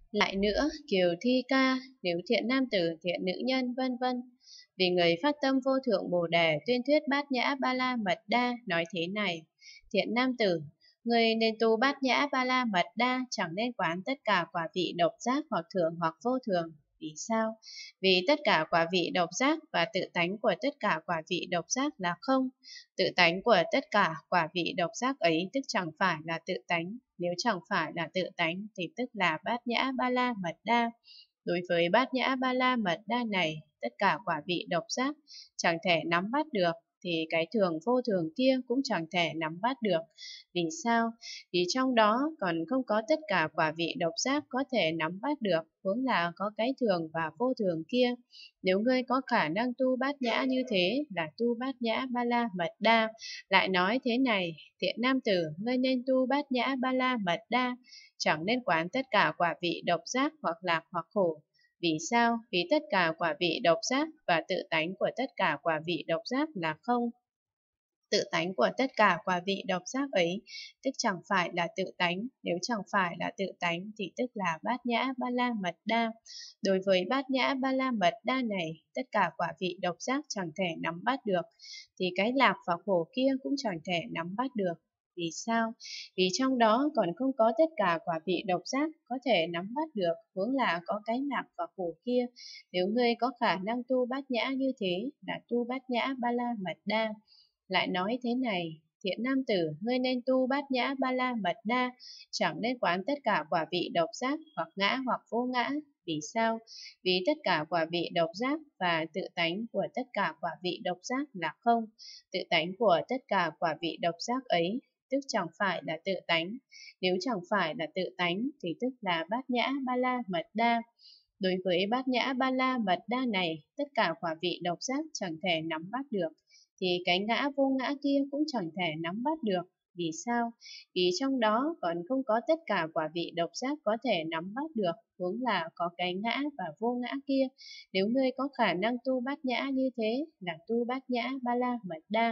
Lại nữa, Kiều Thi Ca, nếu thiện nam tử, thiện nữ nhân, vân vân. Vì người phát tâm vô thượng Bồ Đề tuyên thuyết Bát Nhã Ba La Mật Đa nói thế này: Thiện nam tử, người nên tu Bát Nhã Ba La Mật Đa, chẳng nên quán tất cả quả vị độc giác hoặc thường hoặc vô thường. Vì sao? Vì tất cả quả vị độc giác và tự tánh của tất cả quả vị độc giác là không. Tự tánh của tất cả quả vị độc giác ấy tức chẳng phải là tự tánh. Nếu chẳng phải là tự tánh thì tức là Bát Nhã Ba La Mật Đa. Đối với Bát Nhã Ba La Mật Đa này, tất cả quả vị độc giác chẳng thể nắm bắt được, thì cái thường vô thường kia cũng chẳng thể nắm bắt được. Vì sao? Vì trong đó còn không có tất cả quả vị độc giác có thể nắm bắt được, huống là có cái thường và vô thường kia. Nếu ngươi có khả năng tu Bát Nhã như thế là tu Bát Nhã Ba La Mật Đa. Lại nói thế này: Thiện nam tử, ngươi nên tu Bát Nhã Ba La Mật Đa, chẳng nên quán tất cả quả vị độc giác hoặc lạc hoặc khổ. Vì sao? Vì tất cả quả vị độc giác và tự tánh của tất cả quả vị độc giác là không. Tự tánh của tất cả quả vị độc giác ấy tức chẳng phải là tự tánh. Nếu chẳng phải là tự tánh thì tức là Bát Nhã Ba La Mật Đa. Đối với Bát Nhã Ba La Mật Đa này, tất cả quả vị độc giác chẳng thể nắm bắt được, thì cái lạc và khổ kia cũng chẳng thể nắm bắt được. Vì sao? Vì trong đó còn không có tất cả quả vị độc giác có thể nắm bắt được, huống là có cái lạc và khổ kia. Nếu ngươi có khả năng tu Bát Nhã như thế là tu Bát Nhã Ba La Mật Đa. Lại nói thế này: Thiện nam tử, ngươi nên tu Bát Nhã Ba La Mật Đa, chẳng nên quán tất cả quả vị độc giác hoặc ngã hoặc vô ngã. Vì sao? Vì tất cả quả vị độc giác và tự tánh của tất cả quả vị độc giác là không. Tự tánh của tất cả quả vị độc giác ấy tức chẳng phải là tự tánh. Nếu chẳng phải là tự tánh thì tức là Bát Nhã Ba La Mật Đa. Đối với Bát Nhã Ba La Mật Đa này, tất cả quả vị độc giác chẳng thể nắm bắt được, thì cái ngã vô ngã kia cũng chẳng thể nắm bắt được. Vì sao? Vì trong đó còn không có tất cả quả vị độc giác có thể nắm bắt được, huống là có cái ngã và vô ngã kia. Nếu ngươi có khả năng tu Bát Nhã như thế là tu Bát Nhã Ba La Mật Đa.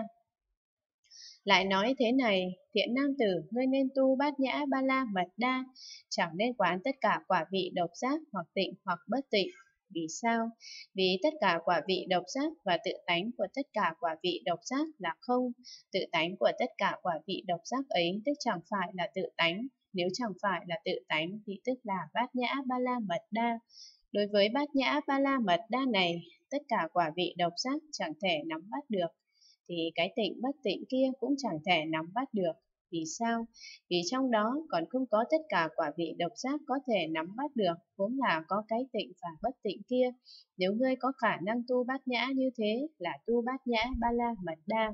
Lại nói thế này: Thiện nam tử, ngươi nên tu Bát Nhã Ba La Mật Đa, chẳng nên quán tất cả quả vị độc giác hoặc tịnh hoặc bất tịnh. Vì sao? Vì tất cả quả vị độc giác và tự tánh của tất cả quả vị độc giác là không. Tự tánh của tất cả quả vị độc giác ấy tức chẳng phải là tự tánh. Nếu chẳng phải là tự tánh thì tức là Bát Nhã Ba La Mật Đa. Đối với Bát Nhã Ba La Mật Đa này, tất cả quả vị độc giác chẳng thể nắm bắt được, thì cái tịnh bất tịnh kia cũng chẳng thể nắm bắt được. Vì sao? Vì trong đó còn không có tất cả quả vị độc giác có thể nắm bắt được, vốn là có cái tịnh và bất tịnh kia. Nếu ngươi có khả năng tu Bát Nhã như thế là tu Bát Nhã Ba La Mật Đa.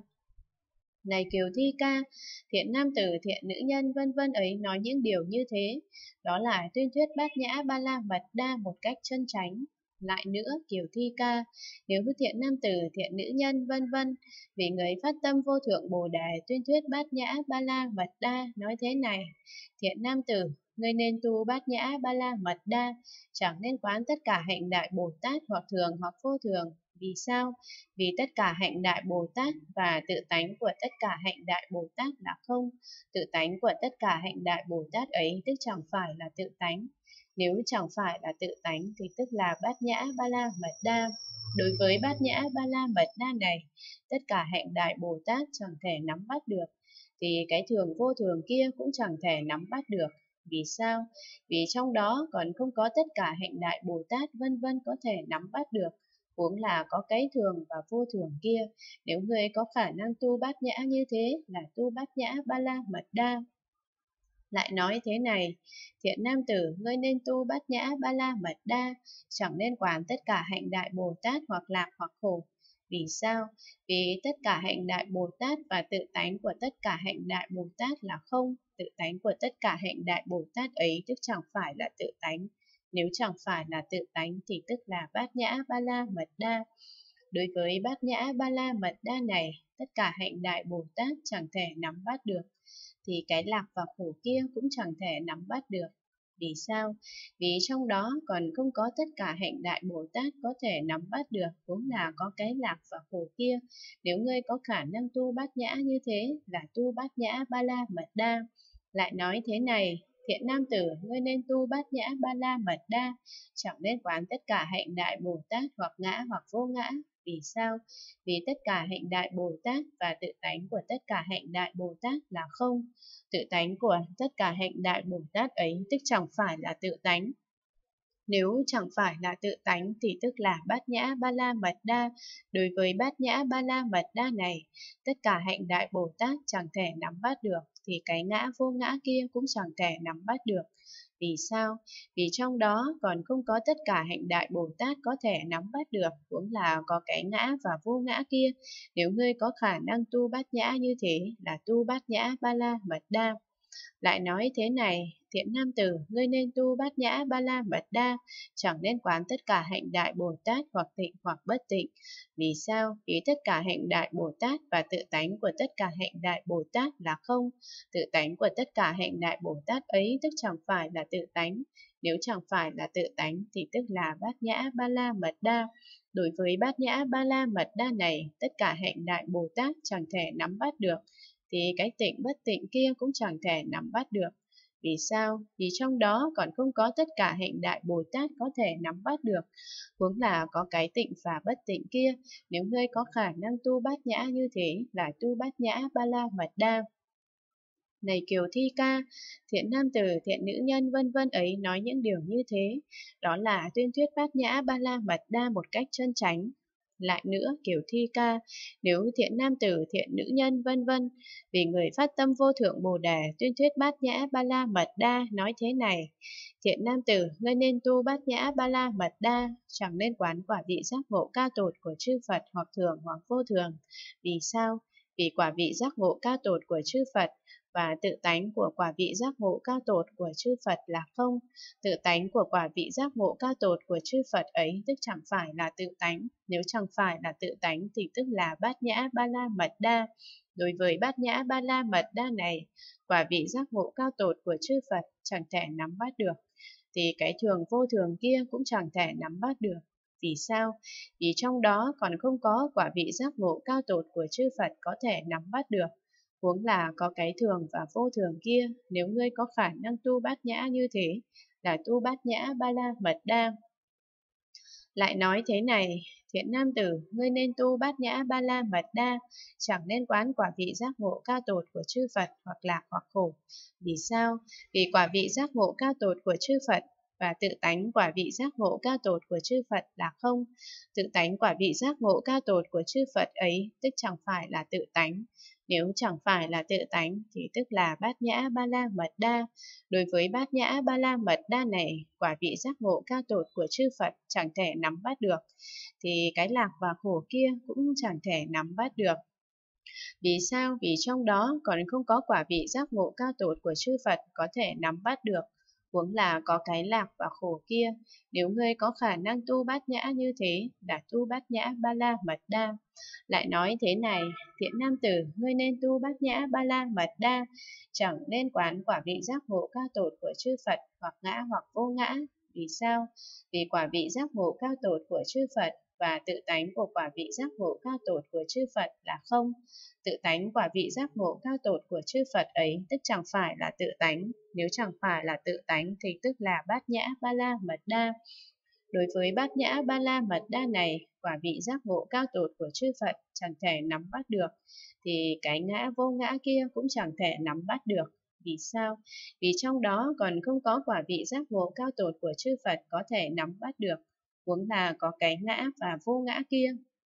Này Kiều Thi Ca, thiện nam tử, thiện nữ nhân, vân vân ấy nói những điều như thế, đó là tuyên thuyết Bát Nhã Ba La Mật Đa một cách chân chánh. Lại nữa, Kiều Thi Ca, nếu thiện nam tử, thiện nữ nhân, vân vân, vì người phát tâm vô thượng Bồ Đề tuyên thuyết Bát Nhã Ba La Mật Đa nói thế này: Thiện nam tử, ngươi nên tu Bát Nhã Ba La Mật Đa, chẳng nên quán tất cả hạnh đại Bồ Tát hoặc thường hoặc vô thường. Vì sao? Vì tất cả hạnh đại Bồ Tát và tự tánh của tất cả hạnh đại Bồ Tát là không. Tự tánh của tất cả hạnh đại Bồ Tát ấy tức chẳng phải là tự tánh. Nếu chẳng phải là tự tánh thì tức là Bát Nhã Ba La Mật Đa. Đối với Bát Nhã Ba La Mật Đa này, tất cả hạnh đại Bồ Tát chẳng thể nắm bắt được, thì cái thường vô thường kia cũng chẳng thể nắm bắt được. Vì sao? Vì trong đó còn không có tất cả hạnh đại Bồ Tát vân vân có thể nắm bắt được, huống là có cái thường và vô thường kia. Nếu ngươi có khả năng tu Bát Nhã như thế là tu Bát Nhã Ba La Mật Đa. Lại nói thế này: Thiện nam tử, ngươi nên tu Bát Nhã Ba La Mật Đa, chẳng nên quán tất cả hạnh đại Bồ Tát hoặc lạc hoặc khổ. Vì sao? Vì tất cả hạnh đại Bồ Tát và tự tánh của tất cả hạnh đại Bồ Tát là không. Tự tánh của tất cả hạnh đại Bồ Tát ấy tức chẳng phải là tự tánh. Nếu chẳng phải là tự tánh thì tức là Bát Nhã Ba La Mật Đa. Đối với Bát Nhã Ba La Mật Đa này, tất cả hạnh đại Bồ Tát chẳng thể nắm bắt được, thì cái lạc và khổ kia cũng chẳng thể nắm bắt được. Vì sao? Vì trong đó còn không có tất cả hạnh đại Bồ Tát có thể nắm bắt được, cũng là có cái lạc và khổ kia. Nếu ngươi có khả năng tu Bát Nhã như thế là tu Bát Nhã Ba La Mật Đa. Lại nói thế này: Thiện nam tử, ngươi nên tu bát nhã ba la mật đa, chẳng nên quán tất cả hạnh đại Bồ Tát hoặc ngã hoặc vô ngã. Vì sao? Vì tất cả hạnh đại Bồ Tát và tự tánh của tất cả hạnh đại Bồ Tát là không. Tự tánh của tất cả hạnh đại Bồ Tát ấy tức chẳng phải là tự tánh. Nếu chẳng phải là tự tánh thì tức là bát nhã ba la mật đa. Đối với bát nhã ba la mật đa này, tất cả hạnh đại Bồ Tát chẳng thể nắm bắt được, thì cái ngã vô ngã kia cũng chẳng thể nắm bắt được. Vì sao? Vì trong đó còn không có tất cả hạnh đại Bồ Tát có thể nắm bắt được, cũng là có cái ngã và vô ngã kia. Nếu ngươi có khả năng tu bát nhã như thế là tu bát nhã ba la mật đa. Lại nói thế này, thiện nam tử, ngươi nên tu bát nhã ba la mật đa, chẳng nên quán tất cả hạnh đại Bồ Tát hoặc tịnh hoặc bất tịnh. Vì sao? Vì tất cả hạnh đại Bồ Tát và tự tánh của tất cả hạnh đại Bồ Tát là không. Tự tánh của tất cả hạnh đại Bồ Tát ấy tức chẳng phải là tự tánh. Nếu chẳng phải là tự tánh thì tức là bát nhã ba la mật đa. Đối với bát nhã ba la mật đa này, tất cả hạnh đại Bồ Tát chẳng thể nắm bắt được, thì cái tịnh bất tịnh kia cũng chẳng thể nắm bắt được. Vì sao? Vì trong đó còn không có tất cả hạnh đại Bồ Tát có thể nắm bắt được, huống là có cái tịnh và bất tịnh kia. Nếu ngươi có khả năng tu bát nhã như thế là tu bát nhã ba la mật đa. Này Kiều Thi Ca, thiện nam tử, thiện nữ nhân vân vân ấy nói những điều như thế, đó là tuyên thuyết bát nhã ba la mật đa một cách chân chánh. Lại nữa, Kiều Thi Ca, nếu thiện nam tử, thiện nữ nhân vân vân, vì người phát tâm vô thượng Bồ đề tuyên thuyết bát nhã ba la mật đa nói thế này: thiện nam tử, ngươi nên tu bát nhã ba la mật đa, chẳng nên quán quả vị giác ngộ cao tột của chư Phật hoặc thường hoặc vô thường. Vì sao? Vì quả vị giác ngộ cao tột của chư Phật và tự tánh của quả vị giác ngộ cao tột của chư Phật là không. Tự tánh của quả vị giác ngộ cao tột của chư Phật ấy tức chẳng phải là tự tánh. Nếu chẳng phải là tự tánh thì tức là bát nhã ba la mật đa. Đối với bát nhã ba la mật đa này, quả vị giác ngộ cao tột của chư Phật chẳng thể nắm bắt được, thì cái thường vô thường kia cũng chẳng thể nắm bắt được. Vì sao? Vì trong đó còn không có quả vị giác ngộ cao tột của chư Phật có thể nắm bắt được, huống là có cái thường và vô thường kia. Nếu ngươi có khả năng tu bát nhã như thế là tu bát nhã ba la mật đa. Lại nói thế này, thiện nam tử, ngươi nên tu bát nhã ba la mật đa, chẳng nên quán quả vị giác ngộ cao tột của chư Phật hoặc lạc hoặc khổ. Vì sao? Vì quả vị giác ngộ cao tột của chư Phật và tự tánh quả vị giác ngộ cao tột của chư Phật là không. Tự tánh quả vị giác ngộ cao tột của chư Phật ấy tức chẳng phải là tự tánh. Nếu chẳng phải là tự tánh thì tức là bát nhã ba la mật đa. Đối với bát nhã ba la mật đa này, quả vị giác ngộ cao tột của chư Phật chẳng thể nắm bắt được, thì cái lạc và khổ kia cũng chẳng thể nắm bắt được. Vì sao? Vì trong đó còn không có quả vị giác ngộ cao tột của chư Phật có thể nắm bắt được, huống là có cái lạc và khổ kia. Nếu ngươi có khả năng tu bát nhã như thế là tu bát nhã ba la mật đa. Lại nói thế này, thiện nam tử, ngươi nên tu bát nhã ba la mật đa, chẳng nên quán quả vị giác ngộ cao tột của chư Phật hoặc ngã hoặc vô ngã. Vì sao? Vì quả vị giác ngộ cao tột của chư Phật và tự tánh của quả vị giác ngộ cao tột của chư Phật là không. Tự tánh quả vị giác ngộ cao tột của chư Phật ấy tức chẳng phải là tự tánh. Nếu chẳng phải là tự tánh thì tức là bát nhã ba la mật đa. Đối với bát nhã ba la mật đa này, quả vị giác ngộ cao tột của chư Phật chẳng thể nắm bắt được, thì cái ngã vô ngã kia cũng chẳng thể nắm bắt được. Vì sao? Vì trong đó còn không có quả vị giác ngộ cao tột của chư Phật có thể nắm bắt được, huống là có cái ngã và vô ngã kia.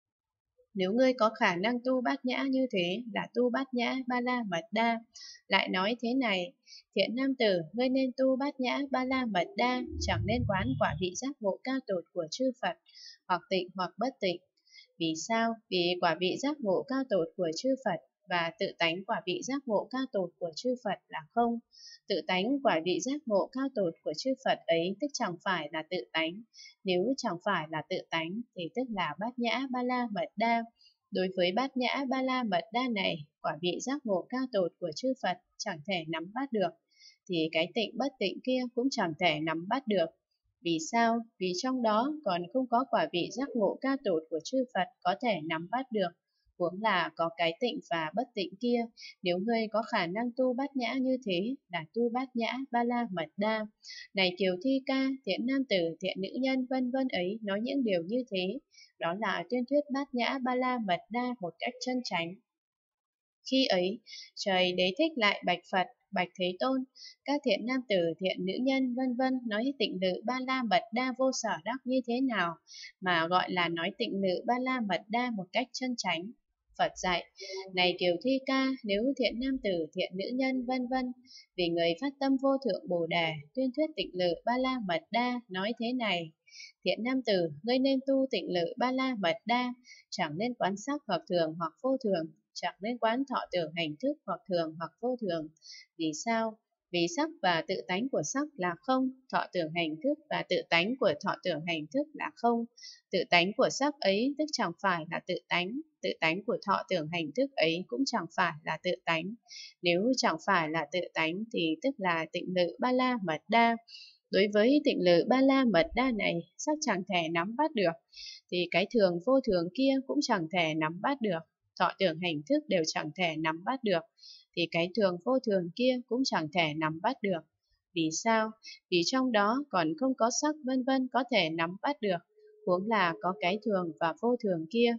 Nếu ngươi có khả năng tu bát nhã như thế là tu bát nhã ba la mật đa. Lại nói thế này, thiện nam tử, ngươi nên tu bát nhã ba la mật đa, chẳng nên quán quả vị giác ngộ cao tột của chư Phật, hoặc tịnh hoặc bất tịnh. Vì sao? Vì quả vị giác ngộ cao tột của chư Phật và tự tánh quả vị giác ngộ cao tột của chư Phật là không. Tự tánh quả vị giác ngộ cao tột của chư Phật ấy tức chẳng phải là tự tánh. Nếu chẳng phải là tự tánh thì tức là bát nhã ba la mật đa. Đối với bát nhã ba la mật đa này, quả vị giác ngộ cao tột của chư Phật chẳng thể nắm bắt được, thì cái tịnh bất tịnh kia cũng chẳng thể nắm bắt được. Vì sao? Vì trong đó còn không có quả vị giác ngộ cao tột của chư Phật có thể nắm bắt được, huống là có cái tịnh và bất tịnh kia. Nếu ngươi có khả năng tu bát nhã như thế, là tu bát nhã ba la mật đa. Này Kiều Thi Ca, thiện nam tử, thiện nữ nhân, vân vân ấy nói những điều như thế, đó là tuyên thuyết bát nhã ba la mật đa một cách chân chánh. Khi ấy, trời đế thích lại bạch Phật, bạch Thế Tôn, các thiện nam tử, thiện nữ nhân, vân vân nói tịnh lự ba la mật đa vô sở đắc như thế nào, mà gọi là nói tịnh lự ba la mật đa một cách chân chánh. Phật dạy, này Kiều Thi Ca, nếu thiện nam tử, thiện nữ nhân, vân vân, vì người phát tâm vô thượng Bồ Đề, tuyên thuyết tịnh lự ba la mật đa, nói thế này: thiện nam tử, ngươi nên tu tịnh lự ba la mật đa, chẳng nên quán sắc hoặc thường hoặc vô thường, chẳng nên quán thọ tưởng hành thức hoặc thường hoặc vô thường. Vì sao? Vì sắc và tự tánh của sắc là không, thọ tưởng hành thức và tự tánh của thọ tưởng hành thức là không. Tự tánh của sắc ấy tức chẳng phải là tự tánh của thọ tưởng hành thức ấy cũng chẳng phải là tự tánh. Nếu chẳng phải là tự tánh thì tức là tịnh lự ba la mật đa. Đối với tịnh lự ba la mật đa này, sắc chẳng thể nắm bắt được, thì cái thường vô thường kia cũng chẳng thể nắm bắt được. Thọ tưởng hành thức đều chẳng thể nắm bắt được, thì cái thường vô thường kia cũng chẳng thể nắm bắt được. Vì sao? Vì trong đó còn không có sắc vân vân có thể nắm bắt được, huống là có cái thường và vô thường kia.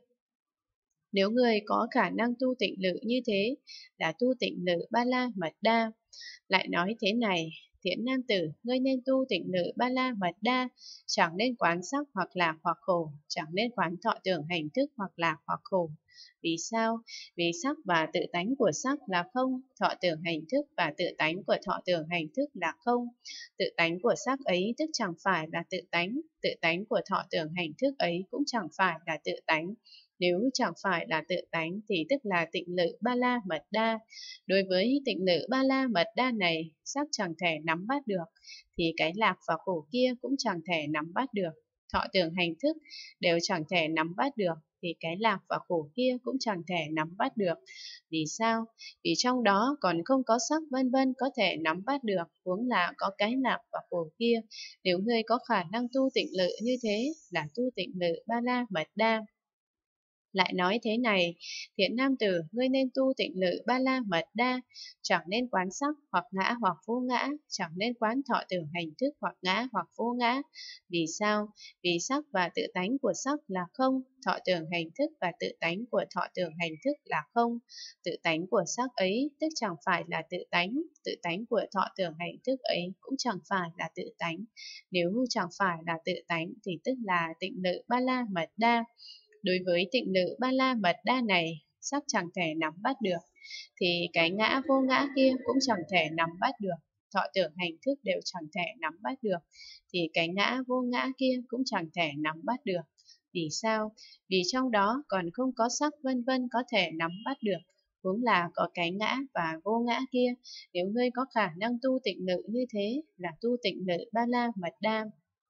Nếu người có khả năng tu tịnh lự như thế, là tu tịnh lự ba la mật đa. Lại nói thế này: thiện nam tử, ngươi nên tu tịnh lự ba la mật đa, chẳng nên quán sắc hoặc lạc hoặc khổ, chẳng nên quán thọ tưởng hành thức hoặc lạc hoặc khổ. Vì sao? Vì sắc và tự tánh của sắc là không, thọ tưởng hành thức và tự tánh của thọ tưởng hành thức là không. Tự tánh của sắc ấy tức chẳng phải là tự tánh của thọ tưởng hành thức ấy cũng chẳng phải là tự tánh. Nếu chẳng phải là tự tánh thì tức là tịnh lự ba la mật đa. Đối với tịnh lự ba la mật đa này, sắc chẳng thể nắm bắt được, thì cái lạc và khổ kia cũng chẳng thể nắm bắt được. Thọ tưởng hành thức đều chẳng thể nắm bắt được, thì cái lạc và khổ kia cũng chẳng thể nắm bắt được. Vì sao? Vì trong đó còn không có sắc vân vân có thể nắm bắt được, huống là có cái lạc và khổ kia. Nếu ngươi có khả năng tu tịnh lự như thế, là tu tịnh lự ba la mật đa. Lại nói thế này: thiện nam tử, ngươi nên tu tịnh lự ba la mật đa, chẳng nên quán sắc hoặc ngã hoặc vô ngã, chẳng nên quán thọ tưởng hành thức hoặc ngã hoặc vô ngã. Vì sao? Vì sắc và tự tánh của sắc là không, thọ tưởng hành thức và tự tánh của thọ tưởng hành thức là không. Tự tánh của sắc ấy tức chẳng phải là tự tánh của thọ tưởng hành thức ấy cũng chẳng phải là tự tánh. Nếu chẳng phải là tự tánh thì tức là tịnh lự ba la mật đa. Đối với tịnh lự ba la mật đa này, sắc chẳng thể nắm bắt được, thì cái ngã vô ngã kia cũng chẳng thể nắm bắt được. Thọ tưởng hành thức đều chẳng thể nắm bắt được, thì cái ngã vô ngã kia cũng chẳng thể nắm bắt được. Vì sao? Vì trong đó còn không có sắc vân vân có thể nắm bắt được, huống là có cái ngã và vô ngã kia. Nếu ngươi có khả năng tu tịnh lự như thế, là tu tịnh lự ba la mật đa.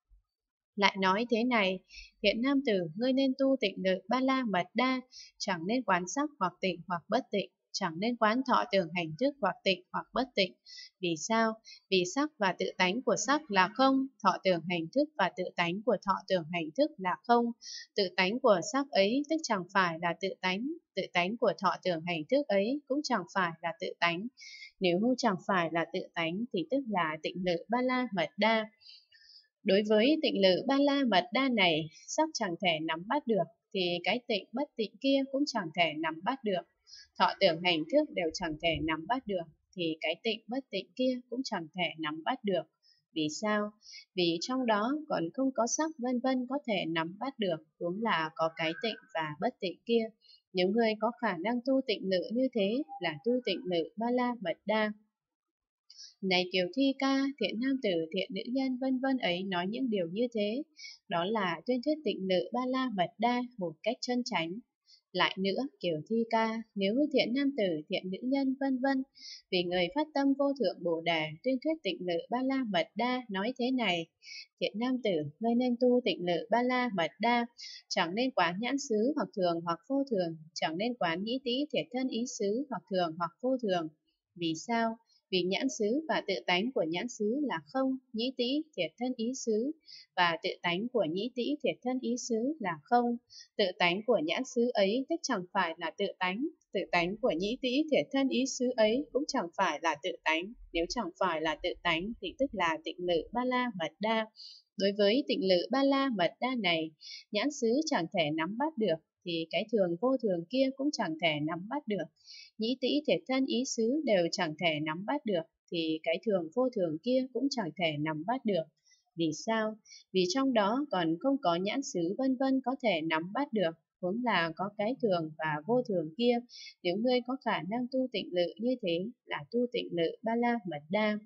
Lại nói thế này: thiện nam tử, ngươi nên tu tịnh lự ba la mật đa, chẳng nên quán sắc hoặc tịnh hoặc bất tịnh, chẳng nên quán thọ tưởng hành thức hoặc tịnh hoặc bất tịnh. Vì sao? Vì sắc và tự tánh của sắc là không, thọ tưởng hành thức và tự tánh của thọ tưởng hành thức là không. Tự tánh của sắc ấy tức chẳng phải là tự tánh của thọ tưởng hành thức ấy cũng chẳng phải là tự tánh. Nếu chẳng phải là tự tánh thì tức là tịnh lự ba la mật đa. Đối với tịnh lự ba la mật đa này, sắc chẳng thể nắm bắt được, thì cái tịnh bất tịnh kia cũng chẳng thể nắm bắt được. Thọ tưởng hành thức đều chẳng thể nắm bắt được, thì cái tịnh bất tịnh kia cũng chẳng thể nắm bắt được. Vì sao? Vì trong đó còn không có sắc vân vân có thể nắm bắt được, huống là có cái tịnh và bất tịnh kia. Những người có khả năng tu tịnh lự như thế, là tu tịnh lự ba la mật đa. Này Kiều Thi Ca, thiện nam tử, thiện nữ nhân, vân vân ấy nói những điều như thế, đó là tuyên thuyết tịnh lự ba la mật đa một cách chân chánh. Lại nữa, Kiều Thi Ca, nếu thiện nam tử, thiện nữ nhân, vân vân, vì người phát tâm vô thượng Bồ Đề, tuyên thuyết tịnh lự ba la mật đa nói thế này: thiện nam tử, ngươi nên tu tịnh lự ba la mật đa, chẳng nên quán nhãn xứ hoặc thường hoặc vô thường, chẳng nên quán nhĩ tĩ thiệt thân ý xứ hoặc thường hoặc vô thường. Vì sao? Vì nhãn xứ và tự tánh của nhãn xứ là không, nhĩ tĩ thiệt thân ý xứ, và tự tánh của nhĩ tĩ thiệt thân ý xứ là không. Tự tánh của nhãn xứ ấy tức chẳng phải là tự tánh của nhĩ tĩ thiệt thân ý xứ ấy cũng chẳng phải là tự tánh. Nếu chẳng phải là tự tánh thì tức là tịnh lự ba la mật đa. Đối với tịnh lự ba la mật đa này, nhãn xứ chẳng thể nắm bắt được, thì cái thường vô thường kia cũng chẳng thể nắm bắt được. Nhĩ tĩ thiệt thân ý xứ đều chẳng thể nắm bắt được, thì cái thường vô thường kia cũng chẳng thể nắm bắt được. Vì sao? Vì trong đó còn không có nhãn xứ vân vân có thể nắm bắt được, huống là có cái thường và vô thường kia. Nếu ngươi có khả năng tu tịnh lự như thế là tu tịnh lự ba la mật đa.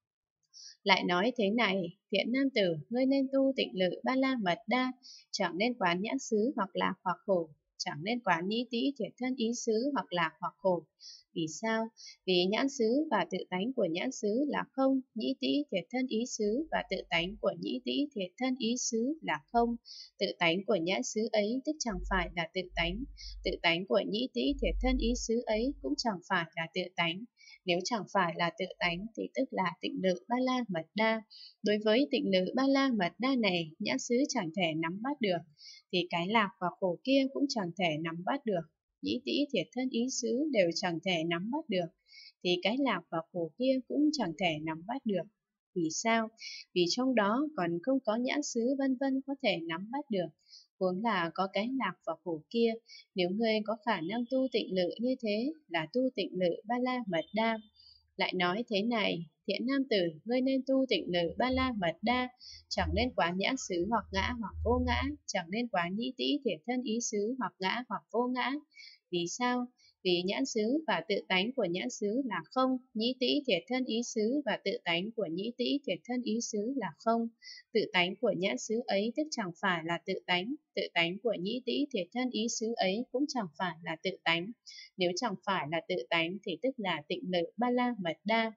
Lại nói thế này, thiện nam tử, ngươi nên tu tịnh lự ba la mật đa, chẳng nên quán nhãn xứ hoặc lạc hoặc khổ, chẳng nên quán nhĩ tĩ thiệt thân ý xứ hoặc lạc hoặc khổ. Vì sao? Vì nhãn xứ và tự tánh của nhãn xứ là không, nhĩ tĩ thiệt thân ý xứ và tự tánh của nhĩ tĩ thiệt thân ý xứ là không. Tự tánh của nhãn xứ ấy tức chẳng phải là tự tánh của nhĩ tĩ thiệt thân ý xứ ấy cũng chẳng phải là tự tánh. Nếu chẳng phải là tự tánh thì tức là tịnh lự ba la mật đa. Đối với tịnh lự ba la mật đa này, nhãn xứ chẳng thể nắm bắt được, thì cái lạc và khổ kia cũng chẳng thể nắm bắt được. Nhĩ tĩ thiệt thân ý xứ đều chẳng thể nắm bắt được, thì cái lạc và khổ kia cũng chẳng thể nắm bắt được. Vì sao? Vì trong đó còn không có nhãn xứ vân vân có thể nắm bắt được, huống là có cái lạc và khổ kia. Nếu ngươi có khả năng tu tịnh lự như thế là tu tịnh lự ba la mật đa. Lại nói thế này, thiện nam tử, ngươi nên tu tịnh lự ba la mật đa, chẳng nên quán nhãn xứ hoặc ngã hoặc vô ngã, chẳng nên quán nhĩ tĩ thiệt thân ý xứ hoặc ngã hoặc vô ngã. Vì sao? Vì nhãn xứ và tự tánh của nhãn xứ là không, nhĩ tĩ thiệt thân ý xứ và tự tánh của nhĩ tĩ thiệt thân ý xứ là không. Tự tánh của nhãn xứ ấy tức chẳng phải là tự tánh của nhĩ tĩ thiệt thân ý xứ ấy cũng chẳng phải là tự tánh. Nếu chẳng phải là tự tánh thì tức là tịnh lự ba la mật đa.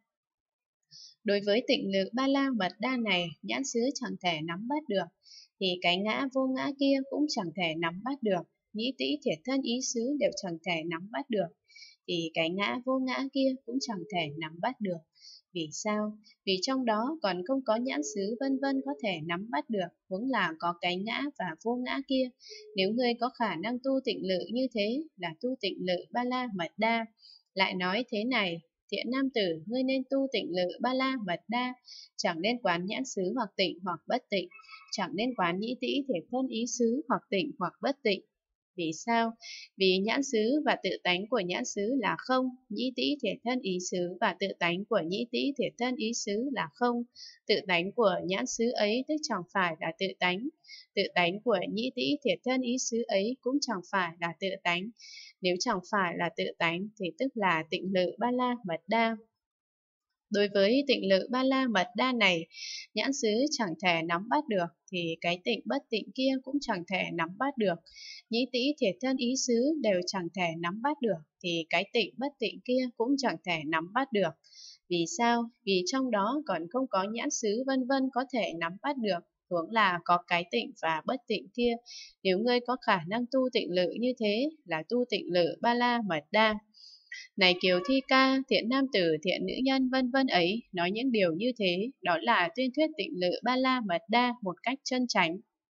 Đối với tịnh lự ba la mật đa này, nhãn xứ chẳng thể nắm bắt được, thì cái ngã vô ngã kia cũng chẳng thể nắm bắt được. Nhĩ tĩ thiệt thân ý xứ đều chẳng thể nắm bắt được, thì cái ngã vô ngã kia cũng chẳng thể nắm bắt được. Vì sao? Vì trong đó còn không có nhãn xứ vân vân có thể nắm bắt được, huống là có cái ngã và vô ngã kia. Nếu ngươi có khả năng tu tịnh lự như thế là tu tịnh lự ba la mật đa. Lại nói thế này, thiện nam tử, ngươi nên tu tịnh lự ba la mật đa, chẳng nên quán nhãn xứ hoặc tịnh hoặc bất tịnh, chẳng nên quán nhĩ tĩ thiệt thân ý xứ hoặc tịnh hoặc bất tịnh. Vì sao? Vì nhãn xứ và tự tánh của nhãn xứ là không, nhĩ tĩ thiệt thân ý xứ và tự tánh của nhĩ tĩ thiệt thân ý xứ là không. Tự tánh của nhãn xứ ấy tức chẳng phải là tự tánh của nhĩ tĩ thiệt thân ý xứ ấy cũng chẳng phải là tự tánh. Nếu chẳng phải là tự tánh thì tức là tịnh lự ba la mật đa. Đối với tịnh lự ba la mật đa này, nhãn xứ chẳng thể nắm bắt được, thì cái tịnh bất tịnh kia cũng chẳng thể nắm bắt được. Nhĩ tĩ thiệt thân ý xứ đều chẳng thể nắm bắt được, thì cái tịnh bất tịnh kia cũng chẳng thể nắm bắt được. Vì sao? Vì trong đó còn không có nhãn xứ vân vân có thể nắm bắt được, huống là có cái tịnh và bất tịnh kia. Nếu ngươi có khả năng tu tịnh lự như thế là tu tịnh lự ba la mật đa. Này Kiều Thi Ca, thiện nam tử, thiện nữ nhân vân vân ấy, nói những điều như thế, đó là tuyên thuyết tịnh lự ba la mật đa một cách chân chánh.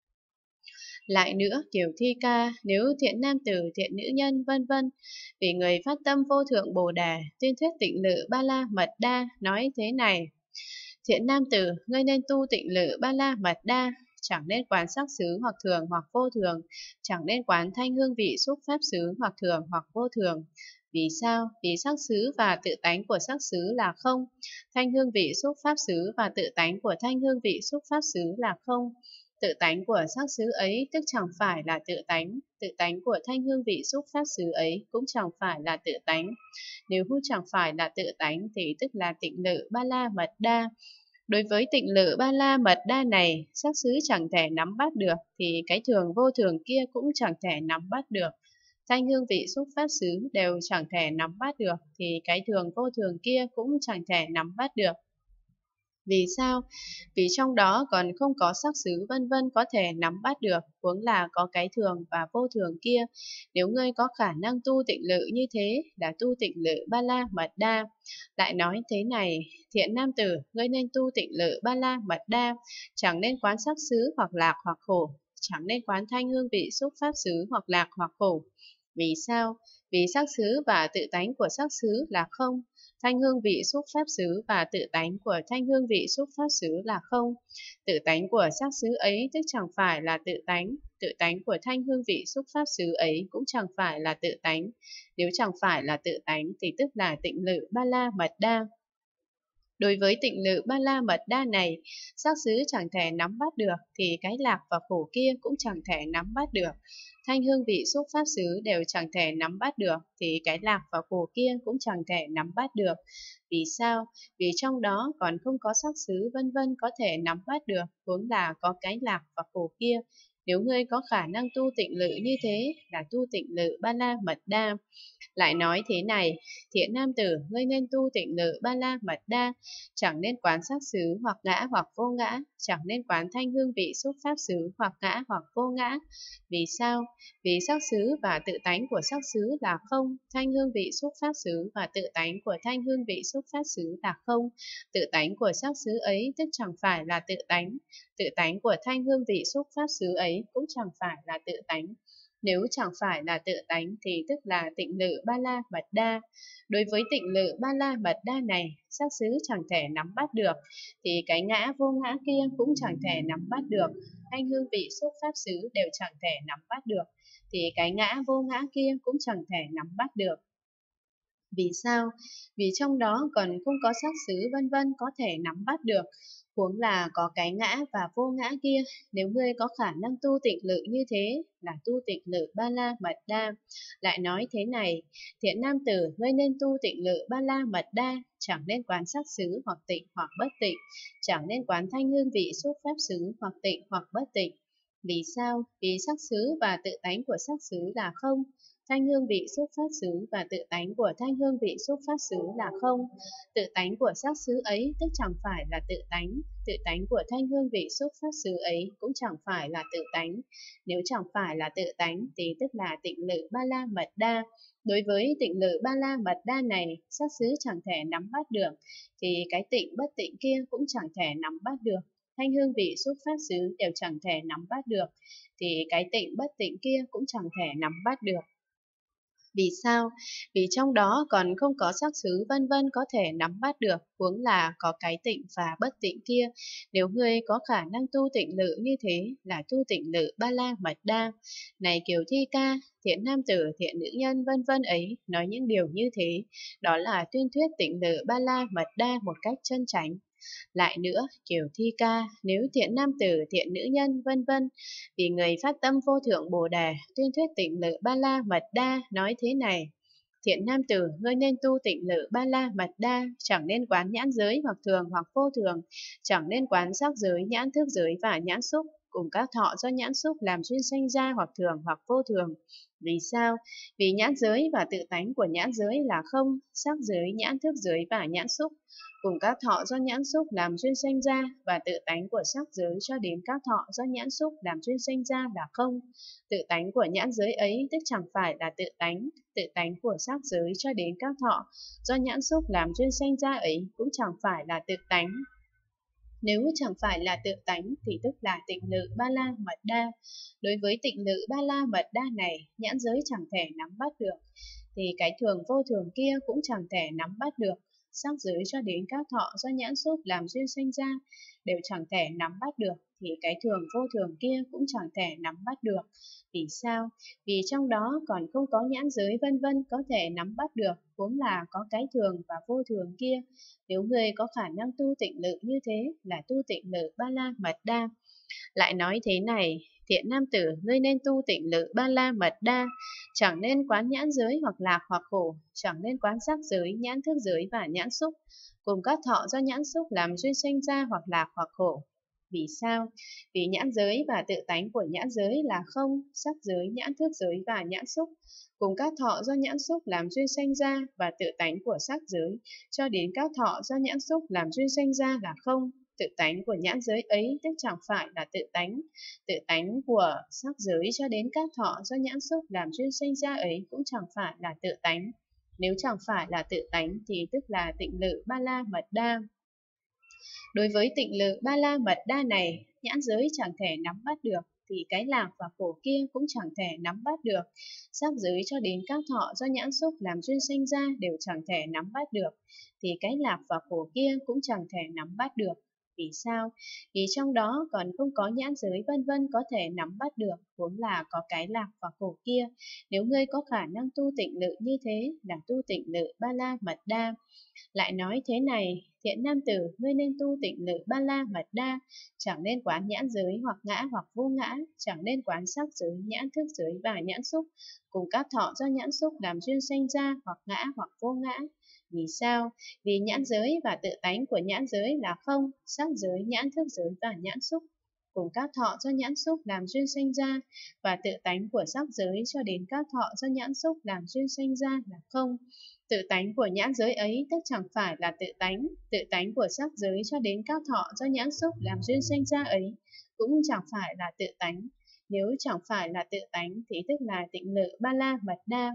Lại nữa, Kiều Thi Ca, nếu thiện nam tử, thiện nữ nhân vân vân, vì người phát tâm vô thượng Bồ Đề, tuyên thuyết tịnh lự ba la mật đa, nói thế này: thiện nam tử, ngươi nên tu tịnh lự ba la mật đa, chẳng nên quán sắc xứ hoặc thường hoặc vô thường, chẳng nên quán thanh hương vị xúc pháp xứ hoặc thường hoặc vô thường. Vì sao? Vì sắc xứ và tự tánh của sắc xứ là không, thanh hương vị xúc pháp xứ và tự tánh của thanh hương vị xúc pháp xứ là không. Tự tánh của sắc xứ ấy tức chẳng phải là tự tánh của thanh hương vị xúc pháp xứ ấy cũng chẳng phải là tự tánh. Nếu chẳng phải là tự tánh thì tức là tịnh lự ba la mật đa. Đối với tịnh lự ba la mật đa này, sắc xứ chẳng thể nắm bắt được, thì cái thường vô thường kia cũng chẳng thể nắm bắt được. Thanh hương vị xúc pháp xứ đều chẳng thể nắm bắt được, thì cái thường vô thường kia cũng chẳng thể nắm bắt được. Vì sao? Vì trong đó còn không có sắc xứ vân vân có thể nắm bắt được, huống là có cái thường và vô thường kia. Nếu ngươi có khả năng tu tịnh lự như thế, là tu tịnh lự ba la mật đa. Lại nói thế này, thiện nam tử, ngươi nên tu tịnh lự ba la mật đa, chẳng nên quán sắc xứ hoặc lạc hoặc khổ, chẳng nên quán thanh hương vị xúc pháp xứ hoặc lạc hoặc khổ. Vì sao? Vì sắc xứ và tự tánh của sắc xứ là không, thanh hương vị xúc pháp xứ và tự tánh của thanh hương vị xúc pháp xứ là không. Tự tánh của sắc xứ ấy tức chẳng phải là tự tánh của thanh hương vị xúc pháp xứ ấy cũng chẳng phải là tự tánh. Nếu chẳng phải là tự tánh thì tức là tịnh lự ba la mật đa. Đối với tịnh lự ba la mật đa này, sắc xứ chẳng thể nắm bắt được thì cái lạc và khổ kia cũng chẳng thể nắm bắt được. Thanh hương vị xúc pháp xứ đều chẳng thể nắm bắt được thì cái lạc và khổ kia cũng chẳng thể nắm bắt được. Vì sao? Vì trong đó còn không có sắc xứ vân vân có thể nắm bắt được, huống là có cái lạc và khổ kia. Nếu ngươi có khả năng tu tịnh lự như thế, là tu tịnh lự ba la mật đa. Lại nói thế này, thiện nam tử, ngươi nên tu tịnh lự ba la mật đa, chẳng nên quán sắc xứ hoặc ngã hoặc vô ngã, chẳng nên quán thanh hương vị xúc pháp xứ hoặc ngã hoặc vô ngã. Vì sao? Vì sắc xứ và tự tánh của sắc xứ là không, thanh hương vị xúc pháp xứ và tự tánh của thanh hương vị xúc pháp xứ là không. Tự tánh của sắc xứ ấy tức chẳng phải là tự tánh của thanh hương vị xúc pháp xứ ấy cũng chẳng phải là tự tánh. Nếu chẳng phải là tự tánh thì tức là tịnh lự ba la mật đa. Đối với tịnh lự ba la mật đa này, sắc xứ chẳng thể nắm bắt được, thì cái ngã vô ngã kia cũng chẳng thể nắm bắt được, thanh hương vị xúc pháp xứ đều chẳng thể nắm bắt được, thì cái ngã vô ngã kia cũng chẳng thể nắm bắt được. Vì sao? Vì trong đó còn không có sắc xứ vân vân có thể nắm bắt được, huống là có cái ngã và vô ngã kia. Nếu ngươi có khả năng tu tịnh lự như thế, là tu tịnh lự ba la mật đa. Lại nói thế này, thiện nam tử, ngươi nên tu tịnh lự ba la mật đa, chẳng nên quán sắc xứ hoặc tịnh hoặc bất tịnh, chẳng nên quán thanh hương vị xúc pháp xứ hoặc tịnh hoặc bất tịnh. Vì sao? Vì sắc xứ và tự tánh của sắc xứ là không, thanh hương vị xúc pháp xứ và tự tánh của thanh hương vị xúc pháp xứ là không. Tự tánh của sắc xứ ấy tức chẳng phải là tự tánh của thanh hương vị xúc pháp xứ ấy cũng chẳng phải là tự tánh. Nếu chẳng phải là tự tánh thì tức là tịnh lự ba la mật đa. Đối với tịnh lự ba la mật đa này, sắc xứ chẳng thể nắm bắt được, thì cái tịnh bất tịnh kia cũng chẳng thể nắm bắt được. Thanh hương vị xúc pháp xứ đều chẳng thể nắm bắt được, thì cái tịnh bất tịnh kia cũng chẳng thể nắm bắt được. Vì sao? Vì trong đó còn không có sắc xứ vân vân có thể nắm bắt được, huống là có cái tịnh và bất tịnh kia. Nếu ngươi có khả năng tu tịnh lự như thế, là tu tịnh lự ba la mật đa. Này Kiều Thi Ca, thiện nam tử, thiện nữ nhân vân vân ấy, nói những điều như thế, đó là tuyên thuyết tịnh lự ba la mật đa một cách chân chánh. Lại nữa, Kiều Thi Ca, nếu thiện nam tử, thiện nữ nhân, vân vân, vì người phát tâm vô thượng Bồ Đề, tuyên thuyết tịnh lự ba la mật đa, nói thế này: thiện nam tử, ngươi nên tu tịnh lự ba la mật đa, chẳng nên quán nhãn giới hoặc thường hoặc vô thường, chẳng nên quán sắc giới, nhãn thức giới và nhãn xúc, cùng các thọ do nhãn xúc làm duyên sanh ra hoặc thường hoặc vô thường. Vì sao? Vì nhãn giới và tự tánh của nhãn giới là không, sắc giới, nhãn thức giới và nhãn xúc, cùng các thọ do nhãn xúc làm duyên sanh ra, và tự tánh của sắc giới cho đến các thọ do nhãn xúc làm duyên sanh ra là không. Tự tánh của nhãn giới ấy tức chẳng phải là tự tánh của sắc giới cho đến các thọ do nhãn xúc làm duyên sanh ra ấy cũng chẳng phải là tự tánh. Nếu chẳng phải là tự tánh thì tức là tịnh lự ba la mật đa. Đối với tịnh lự ba la mật đa này, nhãn giới chẳng thể nắm bắt được, thì cái thường vô thường kia cũng chẳng thể nắm bắt được. Sắc giới cho đến các thọ do nhãn xúc làm duyên sanh ra đều chẳng thể nắm bắt được, thì cái thường vô thường kia cũng chẳng thể nắm bắt được. Vì sao? Vì trong đó còn không có nhãn giới vân vân có thể nắm bắt được, huống là có cái thường và vô thường kia. Nếu người có khả năng tu tịnh lự như thế, là tu tịnh lự ba la mật đa. Lại nói thế này, thiện nam tử, ngươi nên tu tịnh lự ba la mật đa, chẳng nên quán nhãn giới hoặc lạc hoặc khổ, chẳng nên quán sắc giới, nhãn thức giới và nhãn xúc, cùng các thọ do nhãn xúc làm duyên sanh ra hoặc lạc hoặc khổ. Vì sao? Vì nhãn giới và tự tánh của nhãn giới là không, sắc giới, nhãn thức giới và nhãn xúc, cùng các thọ do nhãn xúc làm duyên sanh ra, và tự tánh của sắc giới cho đến các thọ do nhãn xúc làm duyên sanh ra là không. Tự tánh của nhãn giới ấy tức chẳng phải là tự tánh của sắc giới cho đến các thọ do nhãn xúc làm duyên sanh ra ấy cũng chẳng phải là tự tánh. Nếu chẳng phải là tự tánh thì tức là tịnh lự ba la mật đa. Đối với tịnh lự ba la mật đa này, nhãn giới chẳng thể nắm bắt được, thì cái lạc và khổ kia cũng chẳng thể nắm bắt được. Sắc giới cho đến các thọ do nhãn xúc làm duyên sanh ra đều chẳng thể nắm bắt được, thì cái lạc và khổ kia cũng chẳng thể nắm bắt được. Vì sao? Vì trong đó còn không có nhãn giới vân vân có thể nắm bắt được, huống là có cái lạc và khổ kia. Nếu ngươi có khả năng tu tịnh lự như thế là tu tịnh lự ba la mật đa. Lại nói thế này, thiện nam tử, ngươi nên tu tịnh lự ba la mật đa, chẳng nên quán nhãn giới hoặc ngã hoặc vô ngã, chẳng nên quán sắc giới, nhãn thức giới và nhãn xúc, cùng các thọ do nhãn xúc làm duyên sanh ra hoặc ngã hoặc vô ngã. Vì sao? Vì nhãn giới và tự tánh của nhãn giới là không, sắc giới, nhãn thức giới và nhãn xúc, cùng các thọ do nhãn xúc làm duyên sanh ra, và tự tánh của sắc giới cho đến các thọ do nhãn xúc làm duyên sanh ra là không. Tự tánh của nhãn giới ấy tức chẳng phải là tự tánh của sắc giới cho đến các thọ do nhãn xúc làm duyên sanh ra ấy cũng chẳng phải là tự tánh. Nếu chẳng phải là tự tánh thì tức là tịnh lự ba la mật đa.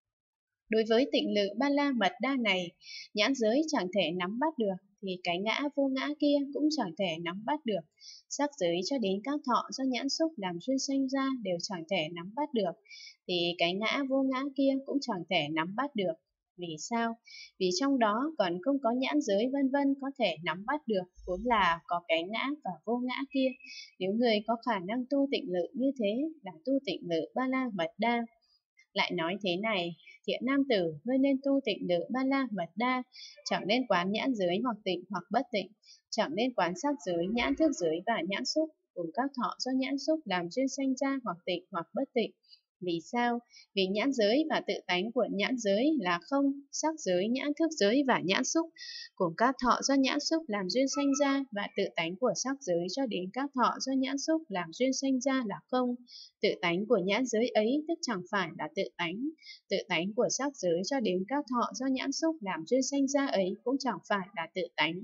Đối với tịnh lự ba la mật đa này, nhãn giới chẳng thể nắm bắt được, thì cái ngã vô ngã kia cũng chẳng thể nắm bắt được. Sắc giới cho đến các thọ do nhãn xúc làm duyên sanh ra đều chẳng thể nắm bắt được, thì cái ngã vô ngã kia cũng chẳng thể nắm bắt được. Vì sao? Vì trong đó còn không có nhãn giới vân vân có thể nắm bắt được, huống là có cái ngã và vô ngã kia. Nếu người có khả năng tu tịnh lự như thế là tu tịnh lự ba la mật đa. Lại nói thế này, thiện nam tử, ngươi nên tu tịnh lự ba la mật đa, chẳng nên quán nhãn giới hoặc tịnh hoặc bất tịnh, chẳng nên quán sắc giới, nhãn thức giới và nhãn xúc, cùng các thọ do nhãn xúc làm duyên sanh ra hoặc tịnh hoặc bất tịnh. Vì sao? Vì nhãn giới và tự tánh của nhãn giới là không, sắc giới, nhãn thức giới và nhãn xúc, cùng các thọ do nhãn xúc làm duyên sanh ra, và tự tánh của sắc giới cho đến các thọ do nhãn xúc làm duyên sanh ra là không. Tự tánh của nhãn giới ấy tức chẳng phải là tự tánh của sắc giới cho đến các thọ do nhãn xúc làm duyên sanh ra ấy cũng chẳng phải là tự tánh.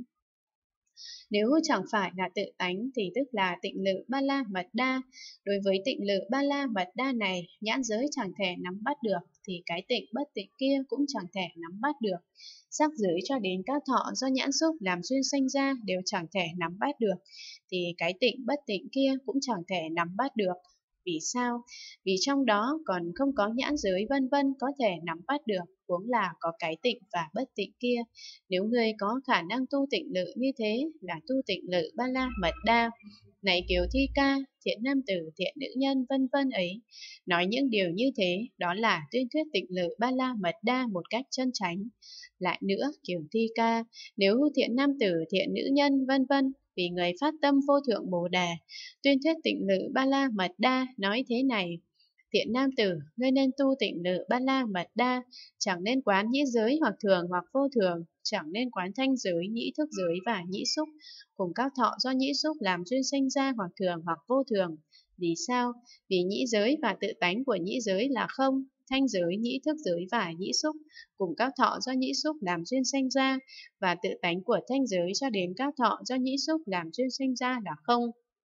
Nếu chẳng phải là tự tánh thì tức là tịnh lự ba la mật đa. Đối với tịnh lự ba la mật đa này, nhãn giới chẳng thể nắm bắt được, thì cái tịnh bất tịnh kia cũng chẳng thể nắm bắt được. Sắc giới cho đến các thọ do nhãn xúc làm duyên sanh ra đều chẳng thể nắm bắt được, thì cái tịnh bất tịnh kia cũng chẳng thể nắm bắt được. Vì sao? Vì trong đó còn không có nhãn giới vân vân có thể nắm bắt được, huống là có cái tịnh và bất tịnh kia. Nếu người có khả năng tu tịnh lự như thế là tu tịnh lự ba la mật đa. Này Kiều Thi Ca, thiện nam tử, thiện nữ nhân vân vân ấy, nói những điều như thế, đó là tuyên thuyết tịnh lự ba la mật đa một cách chân chánh. Lại nữa, Kiều Thi Ca, nếu thiện nam tử, thiện nữ nhân vân vân vì người phát tâm vô thượng Bồ Đề, tuyên thuyết tịnh lự ba la mật đa nói thế này: thiện nam tử, ngươi nên tu tịnh lự ba la mật đa, chẳng nên quán nhĩ giới hoặc thường hoặc vô thường, chẳng nên quán thanh giới, nhĩ thức giới và nhĩ xúc, cùng các thọ do nhĩ xúc làm duyên sanh ra hoặc thường hoặc vô thường. Vì sao? Vì nhĩ giới và tự tánh của nhĩ giới là không, thanh giới, nhĩ thức giới và nhĩ xúc, cùng các thọ do nhĩ xúc làm duyên sanh ra, và tự tánh của thanh giới cho đến các thọ do nhĩ xúc làm duyên sanh ra là không.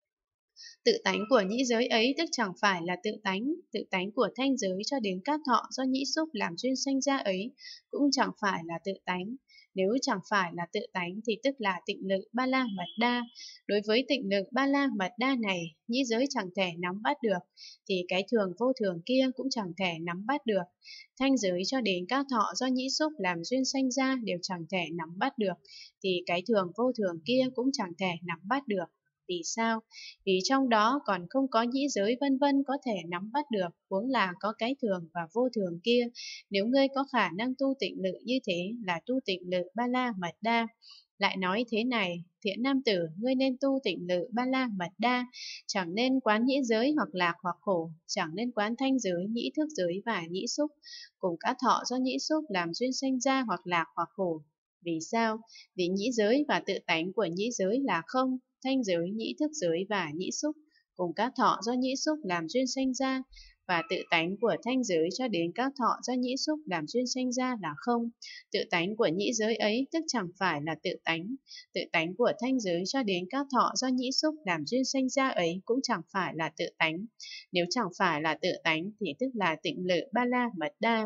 Tự tánh của nhĩ giới ấy tức chẳng phải là tự tánh của thanh giới cho đến các thọ do nhĩ xúc làm duyên sanh ra ấy cũng chẳng phải là tự tánh. Nếu chẳng phải là tự tánh thì tức là tịnh lự ba la mật đa. Đối với tịnh lự ba la mật đa này, nhĩ giới chẳng thể nắm bắt được, thì cái thường vô thường kia cũng chẳng thể nắm bắt được. Thanh giới cho đến các thọ do nhĩ xúc làm duyên sanh ra đều chẳng thể nắm bắt được, thì cái thường vô thường kia cũng chẳng thể nắm bắt được. Vì sao? Vì trong đó còn không có nhĩ giới vân vân có thể nắm bắt được, huống là có cái thường và vô thường kia. Nếu ngươi có khả năng tu tịnh lự như thế là tu tịnh lự ba la mật đa. Lại nói thế này, thiện nam tử, ngươi nên tu tịnh lự ba la mật đa, chẳng nên quán nhĩ giới hoặc lạc hoặc khổ, chẳng nên quán thanh giới, nhĩ thức giới và nhĩ xúc, cùng các thọ do nhĩ xúc làm duyên sanh ra hoặc lạc hoặc khổ. Vì sao? Vì nhĩ giới và tự tánh của nhĩ giới là không, thanh giới, nhĩ thức giới và nhĩ xúc, cùng các thọ do nhĩ xúc làm duyên sanh ra, và tự tánh của thanh giới cho đến các thọ do nhĩ xúc làm duyên sanh ra là không. Tự tánh của nhĩ giới ấy tức chẳng phải là tự tánh. Tự tánh của thanh giới cho đến các thọ do nhĩ xúc làm duyên sanh ra ấy cũng chẳng phải là tự tánh. Nếu chẳng phải là tự tánh thì tức là tịnh lự ba la mật đa.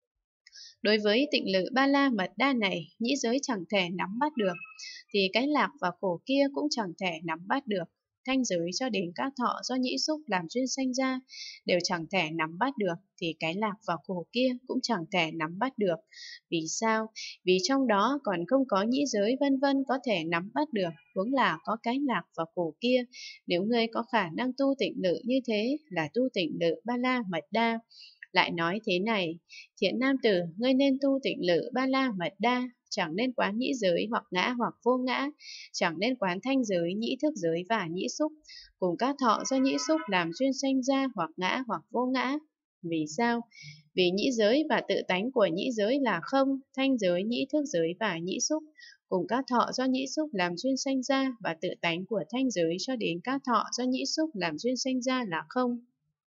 Đối với tịnh lự ba la mật đa này, nhĩ giới chẳng thể nắm bắt được, thì cái lạc và khổ kia cũng chẳng thể nắm bắt được. Thanh giới cho đến các thọ do nhĩ xúc làm duyên sanh ra đều chẳng thể nắm bắt được, thì cái lạc và khổ kia cũng chẳng thể nắm bắt được. Vì sao? Vì trong đó còn không có nhĩ giới vân vân có thể nắm bắt được, huống là có cái lạc và khổ kia. Nếu ngươi có khả năng tu tịnh lự như thế là tu tịnh lự ba la mật đa. Lại nói thế này, thiện nam tử, ngươi nên tu tịnh lự ba la mật đa, chẳng nên quán nhĩ giới hoặc ngã hoặc vô ngã, chẳng nên quán thanh giới, nhĩ thức giới và nhĩ xúc, cùng các thọ do nhĩ xúc làm duyên sanh ra hoặc ngã hoặc vô ngã. Vì sao? Vì nhĩ giới và tự tánh của nhĩ giới là không, thanh giới, nhĩ thức giới và nhĩ xúc, cùng các thọ do nhĩ xúc làm duyên sanh ra, và tự tánh của thanh giới cho đến các thọ do nhĩ xúc làm duyên sanh ra là không.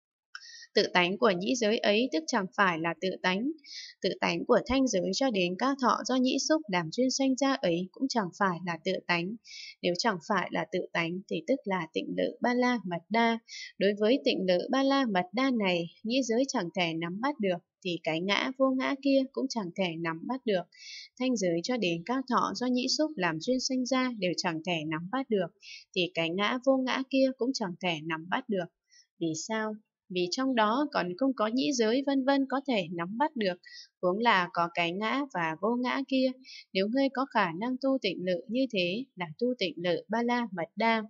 Tự tánh của nhĩ giới ấy tức chẳng phải là tự tánh. Tự tánh của thanh giới cho đến các thọ do nhĩ xúc làm duyên sanh ra ấy cũng chẳng phải là tự tánh. Nếu chẳng phải là tự tánh thì tức là tịnh lự ba la mật đa. Đối với tịnh lự ba la mật đa này, nhĩ giới chẳng thể nắm bắt được, thì cái ngã vô ngã kia cũng chẳng thể nắm bắt được. Thanh giới cho đến các thọ do nhĩ xúc làm duyên sanh ra đều chẳng thể nắm bắt được, thì cái ngã vô ngã kia cũng chẳng thể nắm bắt được. Vì sao? Vì trong đó còn không có nhĩ giới vân vân có thể nắm bắt được, huống là có cái ngã và vô ngã kia. Nếu ngươi có khả năng tu tịnh lự như thế là tu tịnh lự ba la mật đa.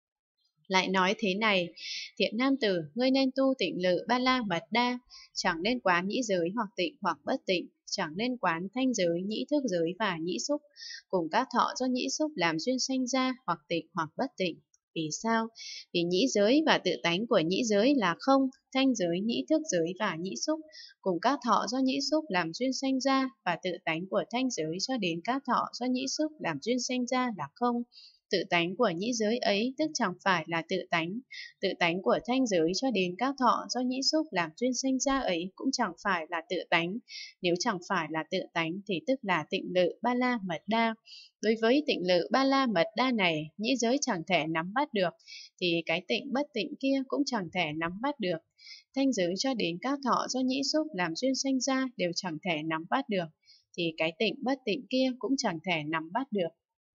Lại nói thế này, thiện nam tử, ngươi nên tu tịnh lự ba la mật đa, chẳng nên quán nhĩ giới hoặc tịnh hoặc bất tịnh, chẳng nên quán thanh giới, nhĩ thức giới và nhĩ xúc, cùng các thọ do nhĩ xúc làm duyên sanh ra hoặc tịnh hoặc bất tịnh. Vì sao? Vì nhĩ giới và tự tánh của nhĩ giới là không, thanh giới, nhĩ thức giới và nhĩ xúc, cùng các thọ do nhĩ xúc làm duyên sanh ra, và tự tánh của thanh giới cho đến các thọ do nhĩ xúc làm duyên sanh ra là không. Tự tánh của nhĩ giới ấy tức chẳng phải là tự tánh. Tự tánh của thanh giới cho đến các thọ do nhĩ xúc làm duyên sanh ra ấy cũng chẳng phải là tự tánh. Nếu chẳng phải là tự tánh thì tức là tịnh lự ba la mật đa. Đối với tịnh lự ba la mật đa này, nhĩ giới chẳng thể nắm bắt được, thì cái tịnh bất tịnh kia cũng chẳng thể nắm bắt được. Thanh giới cho đến các thọ do nhĩ xúc làm duyên sanh ra đều chẳng thể nắm bắt được, thì cái tịnh bất tịnh kia cũng chẳng thể nắm bắt được.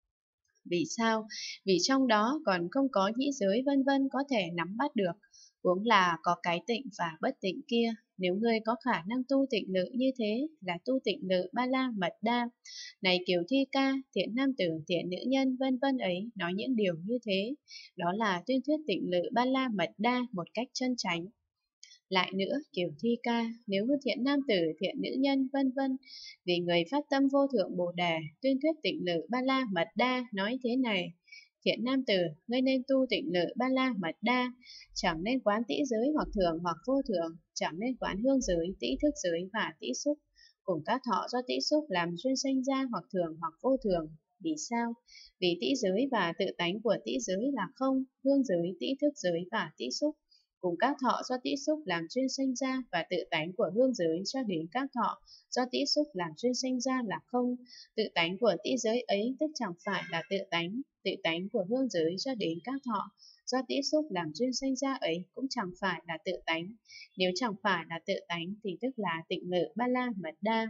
Vì sao? Vì trong đó còn không có nhĩ giới vân vân có thể nắm bắt được, huống là có cái tịnh và bất tịnh kia. Nếu ngươi có khả năng tu tịnh lự như thế là tu tịnh lự ba la mật đa. Này Kiều Thi Ca, thiện nam tử, thiện nữ nhân vân vân ấy nói những điều như thế, đó là tuyên thuyết tịnh lự ba la mật đa một cách chân chánh. Lại nữa, Kiều Thi Ca, nếu thiện nam tử, thiện nữ nhân vân vân vì người phát tâm vô thượng Bồ Đề tuyên thuyết tịnh lự ba la mật đa nói thế này: thiện nam tử, ngươi nên tu tịnh lự ba la mật đa, chẳng nên quán tĩ giới hoặc thường hoặc vô thường, chẳng nên quán hương giới, tĩ thức giới và tĩ xúc, cùng các thọ do tĩ xúc làm duyên sanh ra hoặc thường hoặc vô thường. Vì sao? Vì tĩ giới và tự tánh của tĩ giới là không, hương giới, tĩ thức giới và tĩ xúc, cùng các thọ do tĩ xúc làm duyên sanh ra, và tự tánh của hương giới cho đến các thọ do tĩ xúc làm duyên sanh ra là không. Tự tánh của tĩ giới ấy tức chẳng phải là tự tánh của hương giới cho đến các thọ do tĩ xúc làm duyên sanh ra ấy cũng chẳng phải là tự tánh. Nếu chẳng phải là tự tánh thì tức là tịnh lự ba la mật đa.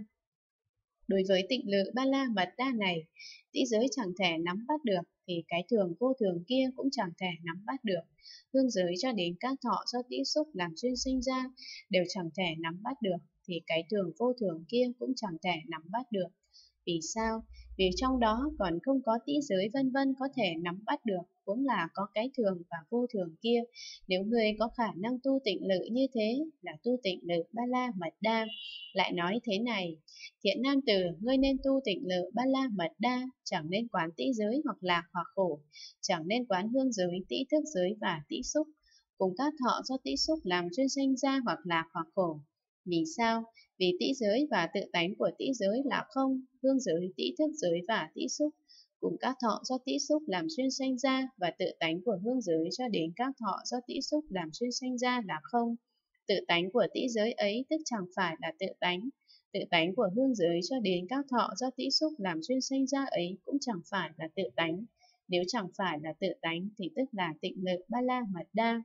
Đối với tịnh lự ba la mật đa này, tĩ giới chẳng thể nắm bắt được, thì cái thường vô thường kia cũng chẳng thể nắm bắt được. Hương giới cho đến các thọ do tĩ xúc làm duyên sinh ra đều chẳng thể nắm bắt được, thì cái thường vô thường kia cũng chẳng thể nắm bắt được. Vì sao? Vì trong đó còn không có tĩ giới vân vân có thể nắm bắt được, cũng là có cái thường và vô thường kia. Nếu người có khả năng tu tịnh lự như thế là tu tịnh lự ba la mật đa. Lại nói thế này: thiện nam tử, ngươi nên tu tịnh lự ba la mật đa, chẳng nên quán tĩ giới hoặc lạc hoặc khổ, chẳng nên quán hương giới, tĩ thức giới và tĩ xúc, cùng các thọ do tĩ xúc làm duyên sinh ra hoặc lạc hoặc khổ. Vì sao? Vì tĩ giới và tự tánh của tĩ giới là không, hương giới, tĩ thức giới và tĩ xúc, cùng các thọ do tĩ xúc làm duyên sanh ra, và tự tánh của hương giới cho đến các thọ do tĩ xúc làm duyên sanh ra là không. Tự tánh của tĩ giới ấy tức chẳng phải là tự tánh. Tự tánh của hương giới cho đến các thọ do tĩ xúc làm duyên sanh ra ấy cũng chẳng phải là tự tánh. Nếu chẳng phải là tự tánh thì tức là tịnh lự ba la mật đa.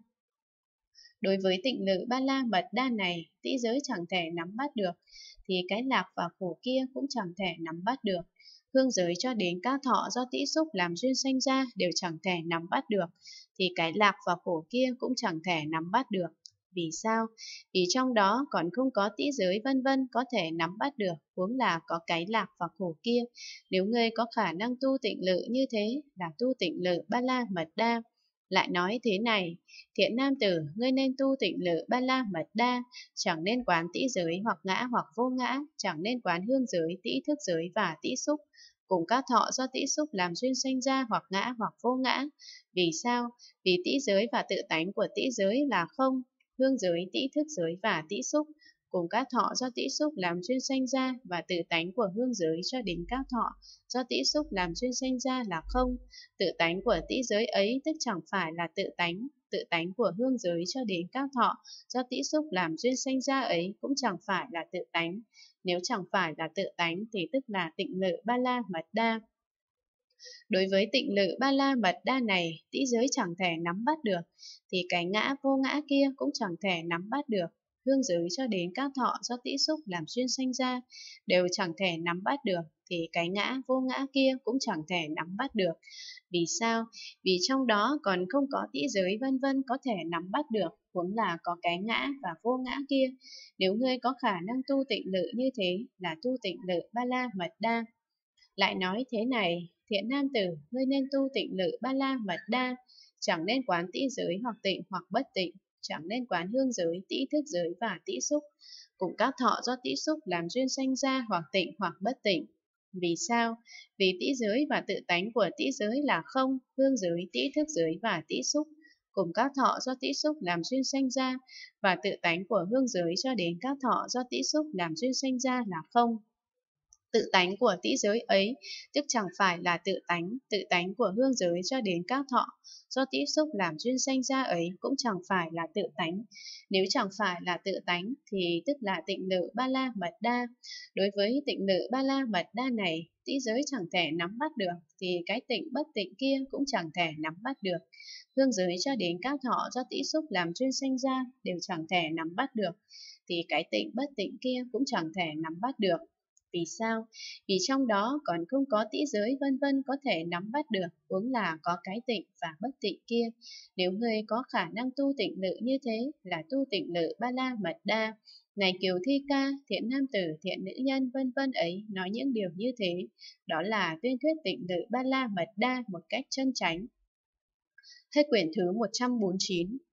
Đối với tịnh lự ba la mật đa này, tĩ giới chẳng thể nắm bắt được, thì cái lạc và khổ kia cũng chẳng thể nắm bắt được. Hương giới cho đến các thọ do tĩ xúc làm duyên sanh ra đều chẳng thể nắm bắt được, thì cái lạc và khổ kia cũng chẳng thể nắm bắt được. Vì sao? Vì trong đó còn không có tĩ giới vân vân có thể nắm bắt được, huống là có cái lạc và khổ kia. Nếu ngươi có khả năng tu tịnh lự như thế là tu tịnh lự ba la mật đa. Lại nói thế này, thiện nam tử, ngươi nên tu tịnh lự ba la mật đa, chẳng nên quán tĩ giới hoặc ngã hoặc vô ngã, chẳng nên quán hương giới, tĩ thức giới và tĩ xúc, cùng các thọ do tĩ xúc làm duyên sanh ra hoặc ngã hoặc vô ngã. Vì sao? Vì tĩ giới và tự tánh của tĩ giới là không, hương giới, tĩ thức giới và tĩ xúc, cùng các thọ do tĩ xúc làm duyên sanh ra, và tự tánh của hương giới cho đến các thọ do tĩ xúc làm duyên sanh ra là không. Tự tánh của tĩ giới ấy tức chẳng phải là tự tánh của hương giới cho đến các thọ do tĩ xúc làm duyên sanh ra ấy cũng chẳng phải là tự tánh. Nếu chẳng phải là tự tánh thì tức là tịnh lự ba la mật đa. Đối với tịnh lự ba la mật đa này, tĩ giới chẳng thể nắm bắt được, thì cái ngã vô ngã kia cũng chẳng thể nắm bắt được. Hương giới cho đến các thọ do tĩ xúc làm duyên sanh ra đều chẳng thể nắm bắt được, thì cái ngã vô ngã kia cũng chẳng thể nắm bắt được. Vì sao? Vì trong đó còn không có tĩ giới vân vân có thể nắm bắt được, huống là có cái ngã và vô ngã kia. Nếu ngươi có khả năng tu tịnh lự như thế là tu tịnh lự ba la mật đa. Lại nói thế này, thiện nam tử, ngươi nên tu tịnh lự ba la mật đa, chẳng nên quán tĩ giới hoặc tịnh hoặc bất tịnh, chẳng nên quán hương giới, tĩ thức giới và tĩ xúc, cùng các thọ do tĩ xúc làm duyên sanh ra hoặc tịnh hoặc bất tịnh. Vì sao? Vì tĩ giới và tự tánh của tĩ giới là không, hương giới, tĩ thức giới và tĩ xúc, cùng các thọ do tĩ xúc làm duyên sanh ra, và tự tánh của hương giới cho đến các thọ do tĩ xúc làm duyên sanh ra là không. Tự tánh của tĩ giới ấy tức chẳng phải là tự tánh của hương giới cho đến các thọ do tĩ xúc làm duyên sanh ra ấy cũng chẳng phải là tự tánh. Nếu chẳng phải là tự tánh thì tức là tịnh lự ba la mật đa. Đối với tịnh lự ba la mật đa này, tĩ giới chẳng thể nắm bắt được, thì cái tịnh bất tịnh kia cũng chẳng thể nắm bắt được. Hương giới cho đến các thọ do tĩ xúc làm duyên sanh ra đều chẳng thể nắm bắt được, thì cái tịnh bất tịnh kia cũng chẳng thể nắm bắt được. Vì sao? Vì trong đó còn không có tĩ giới vân vân có thể nắm bắt được, huống là có cái tịnh và bất tịnh kia. Nếu ngươi có khả năng tu tịnh lự như thế là tu tịnh lự ba la mật đa. Này Kiều Thi Ca, thiện nam tử, thiện nữ nhân vân vân ấy nói những điều như thế, đó là tuyên thuyết tịnh lự ba la mật đa một cách chân chánh. Hết quyển thứ 149.